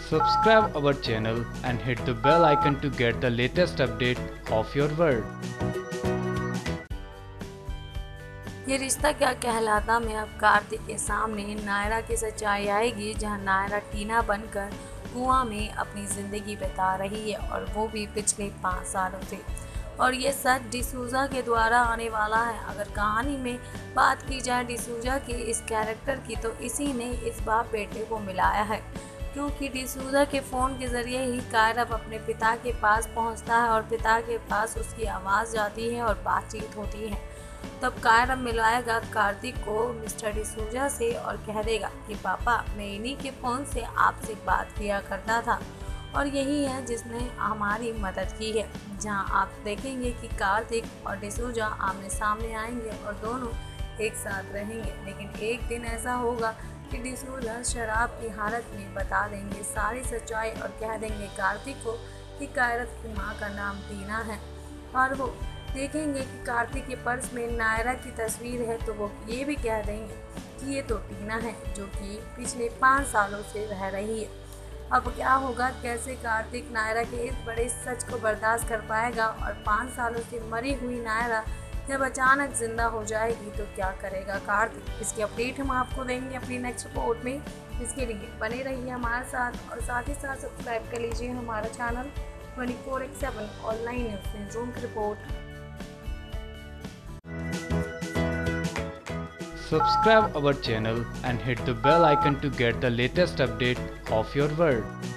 Subscribe our channel and hit the bell icon to get the latest update of your world. ये रिश्ता क्या कहलाता में अब कार्तिक के सामने नायरा की सच्चाई आएगी, जहां नायरा टीना बनकर कुआं में अपनी ज़िंदगी बिता रही है और वो भी पिछले 5 सालों से। और ये सच डिसूजा के द्वारा आने वाला है। अगर कहानी में बात की जाए डिसूजा के इस कैरेक्टर की, तो इसी ने इस बाप बेटे को मिलाया है, क्योंकि डिसूजा के फ़ोन के ज़रिए ही कायरव अपने पिता के पास पहुंचता है और पिता के पास उसकी आवाज़ जाती है और बातचीत होती है। तब कायरव मिलाएगा कार्तिक को मिस्टर डिसूजा से और कह देगा कि पापा, मैं इन्हीं के फ़ोन से आपसे बात किया करता था और यही है जिसने हमारी मदद की है। जहां आप देखेंगे कि कार्तिक और डिसूजा आमने सामने आएंगे और दोनों एक साथ रहेंगे। लेकिन एक दिन ऐसा होगा कि डिसूजा शराब की हालत में बता देंगे सारी सच्चाई और कह देंगे कार्तिक को कि कायरव की माँ का नाम टीना है। और वो देखेंगे कि कार्तिक के पर्स में नायरा की तस्वीर है, तो वो ये भी कह देंगे कि ये तो टीना है जो कि पिछले 5 सालों से रह रही है। अब क्या होगा, कैसे कार्तिक नायरा के इस बड़े सच को बर्दाश्त कर पाएगा और 5 सालों से मरी हुई नायरा जब अचानक जिंदा हो जाएगी तो क्या करेगा कार्तिक। इसकी अपडेट हम आपको देंगे अपनी नेक्स्ट रिपोर्ट में। इसके लिए बने रहिए हमारे साथ और साथ ही साथ सब्सक्राइब कर लीजिए हमारा चैनल 24/7 ऑनलाइन न्यूज़ ज़ूम की रिपोर्ट। Subscribe our channel and hit the bell icon to get the latest update of your world.